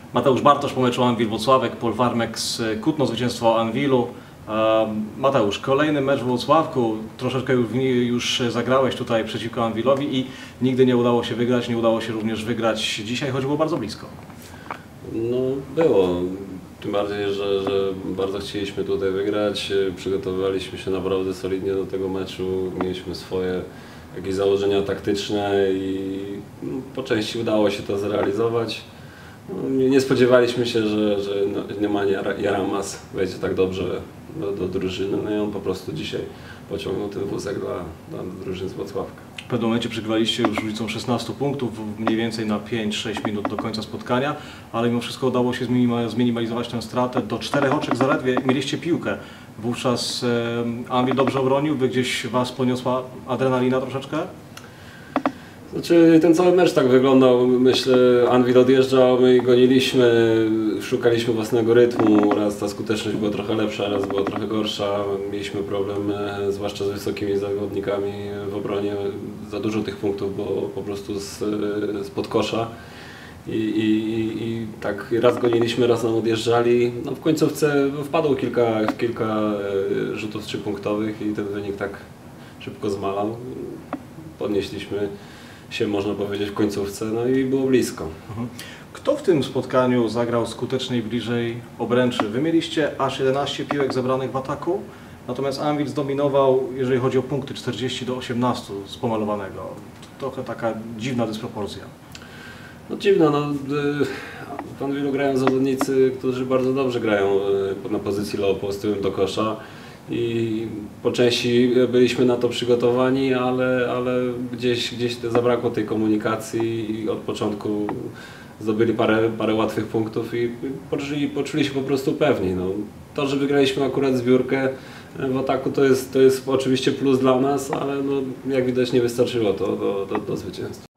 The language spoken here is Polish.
Mateusz Bartosz po meczu Anwil Włocławek, Paul Warmek z Kutno, zwycięstwo Anwilu. Mateusz, kolejny mecz w Włocławku, troszeczkę już zagrałeś tutaj przeciwko Anwilowi i nigdy nie udało się wygrać, nie udało się również wygrać dzisiaj, choć było bardzo blisko. No było, tym bardziej, że bardzo chcieliśmy tutaj wygrać, przygotowywaliśmy się naprawdę solidnie do tego meczu, mieliśmy swoje jakieś założenia taktyczne i po części udało się to zrealizować. Nie spodziewaliśmy się, że Nemanja Jaramas wejdzie tak dobrze do drużyny, no i on po prostu dzisiaj pociągnął ten wózek dla drużyny z Włocławka. W pewnym momencie przegraliście już różnicą 16 punktów, mniej więcej na 5-6 minut do końca spotkania, ale mimo wszystko udało się zminimalizować tę stratę. Do 4 oczek zaledwie mieliście piłkę. Wówczas Anwil dobrze obronił, by gdzieś was poniosła adrenalina troszeczkę? Znaczy, ten cały mecz tak wyglądał, myślę, Anwil odjeżdżał, my goniliśmy, szukaliśmy własnego rytmu, raz ta skuteczność była trochę lepsza, raz była trochę gorsza, mieliśmy problem zwłaszcza z wysokimi zawodnikami w obronie, za dużo tych punktów było po prostu spod kosza i tak raz goniliśmy, raz nam odjeżdżali, no w końcówce wpadło kilka rzutów 3-punktowych i ten wynik tak szybko zmalał, podnieśliśmy się, można powiedzieć, w końcówce, no i było blisko. Kto w tym spotkaniu zagrał skuteczniej bliżej obręczy? Wy mieliście aż 11 piłek zebranych w ataku, natomiast Anwil zdominował, jeżeli chodzi o punkty, 40-18 z pomalowanego. Trochę taka dziwna dysproporcja. No dziwna, no w Anwilu grają zawodnicy, którzy bardzo dobrze grają na pozycji low post, tyłem do kosza. I po części byliśmy na to przygotowani, ale gdzieś zabrakło tej komunikacji i od początku zdobyli parę łatwych punktów i poczuli się po prostu pewni. No, to, że wygraliśmy akurat zbiórkę w ataku, to jest oczywiście plus dla nas, ale no, jak widać nie wystarczyło to do zwycięstwa.